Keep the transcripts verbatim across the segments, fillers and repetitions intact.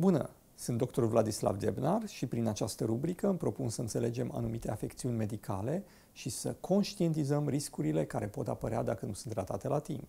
Bună! Sunt doctorul Vladislav Debnar și prin această rubrică îmi propun să înțelegem anumite afecțiuni medicale și să conștientizăm riscurile care pot apărea dacă nu sunt tratate la timp.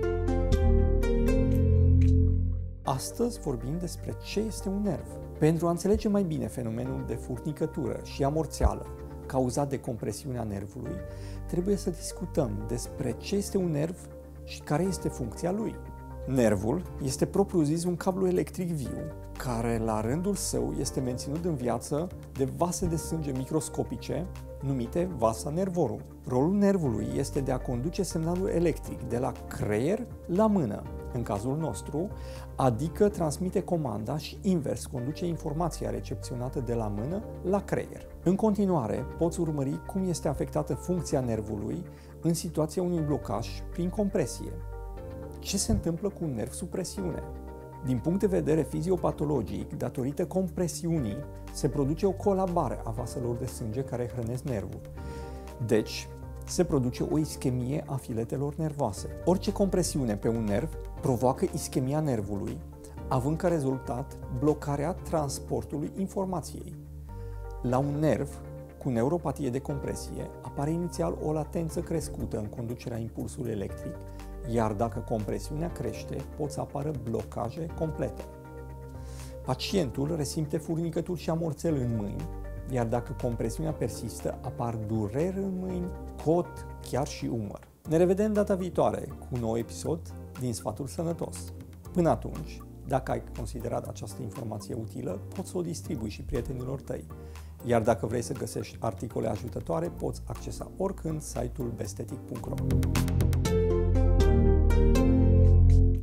Astăzi vorbim despre ce este un nerv. Pentru a înțelege mai bine fenomenul de furnicătură și amorțeală cauzat de compresiunea nervului, trebuie să discutăm despre ce este un nerv și care este funcția lui. Nervul este propriu-zis un cablu electric viu, care la rândul său este menținut în viață de vase de sânge microscopice, numite vasa nervorum. Rolul nervului este de a conduce semnalul electric de la creier la mână, în cazul nostru, adică transmite comanda și invers conduce informația recepționată de la mână la creier. În continuare, poți urmări cum este afectată funcția nervului în situația unui blocaj prin compresie. Ce se întâmplă cu un nerv sub presiune? Din punct de vedere fiziopatologic, datorită compresiunii, se produce o colabare a vaselor de sânge care hrănesc nervul. Deci, se produce o ischemie a filetelor nervoase. Orice compresiune pe un nerv provoacă ischemia nervului, având ca rezultat blocarea transportului informației. La un nerv cu neuropatie de compresie apare inițial o latență crescută în conducerea impulsului electric, iar dacă compresiunea crește, pot să apară blocaje complete. Pacientul resimte furnicături și amorțel în mâini, iar dacă compresiunea persistă, apar dureri în mâini, cot, chiar și umăr. Ne revedem data viitoare cu un nou episod din Sfatul Sănătos. Până atunci, dacă ai considerat această informație utilă, poți să o distribui și prietenilor tăi. Iar dacă vrei să găsești articole ajutătoare, poți accesa oricând site-ul bestetic punct ro.